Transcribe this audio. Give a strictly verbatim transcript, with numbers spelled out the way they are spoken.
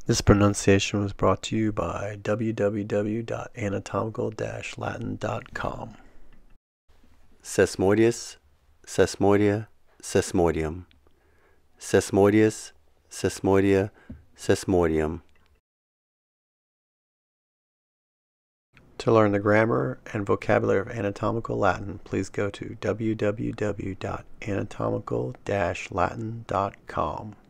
This pronunciation was brought to you by w w w dot anatomical dash latin dot com. Sesamoideus, sesamoidea, sesamoideum. Sesamoideus, sesamoidea, sesamoideum. To learn the grammar and vocabulary of anatomical Latin, please go to w w w dot anatomical dash latin dot com.